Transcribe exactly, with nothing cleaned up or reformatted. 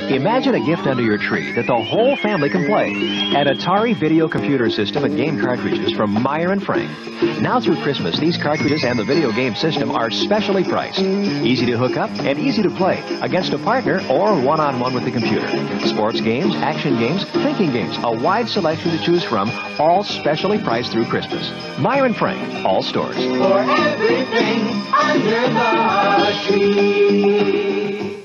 Imagine a gift under your tree that the whole family can play. An Atari video computer system and game cartridges from Meyer and Frank. Now through Christmas, these cartridges and the video game system are specially priced. Easy to hook up and easy to play against a partner or one-on-one with the computer. Sports games, action games, thinking games, a wide selection to choose from, all specially priced through Christmas. Meyer and Frank, all stores. For everything under the tree.